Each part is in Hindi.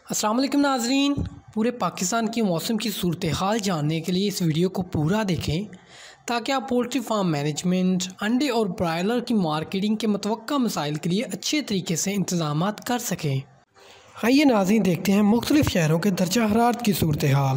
अस्सलाम वालेकुम नाज़रीन, पूरे पाकिस्तान की मौसम की सूरत हाल जानने के लिए इस वीडियो को पूरा देखें ताकि आप पोल्ट्री फार्म मैनेजमेंट, अंडे और ब्रायलर की मार्केटिंग के मतवक्का मसाइल के लिए अच्छे तरीके से इंतज़ाम कर सकें। आइए नाज़रीन देखते हैं मुख्तलिफ़ शहरों के दर्जा हरारत की सूरत हाल।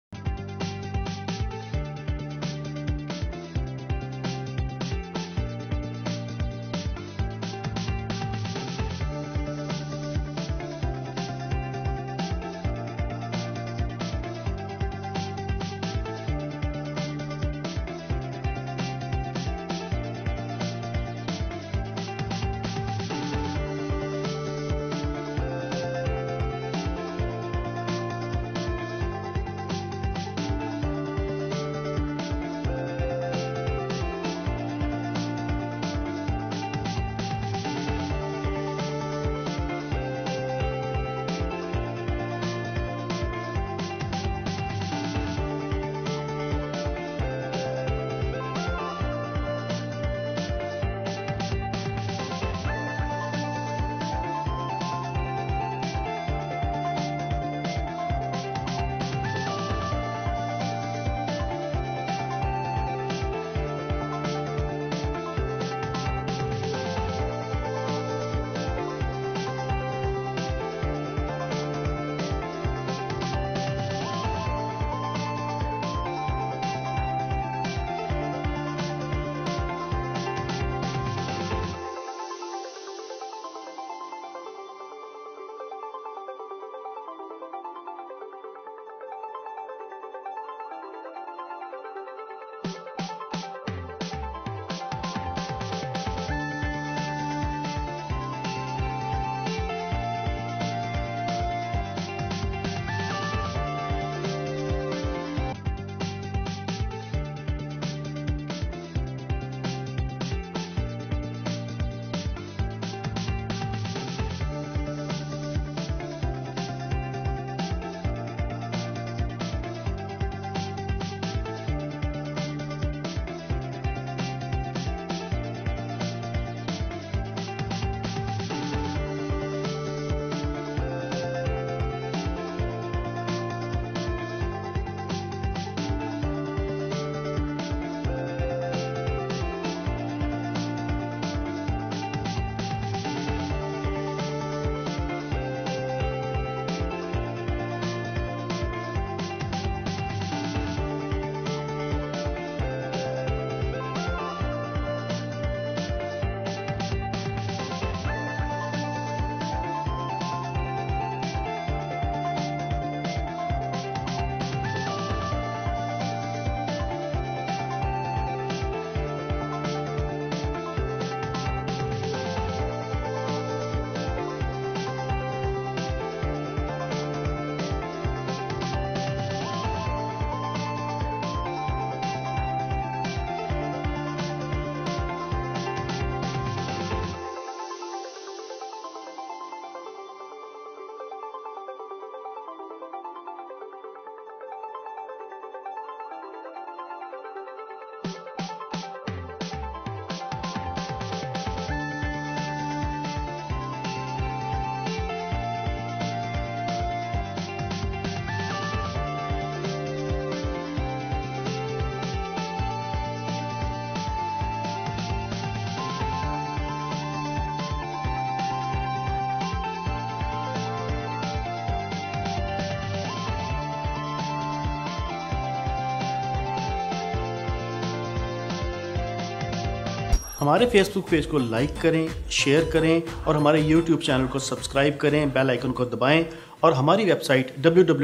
हमारे फेसबुक पेज को लाइक करें, शेयर करें और हमारे यूट्यूब चैनल को सब्सक्राइब करें, बेल आइकन को दबाएं और हमारी वेबसाइट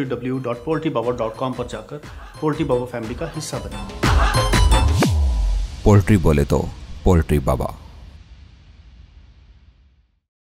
www.poultrybaba.com पर जाकर पोल्ट्री बाबा फैमिली का हिस्सा बनें। पोल्ट्री बोले तो पोल्ट्री बाबा।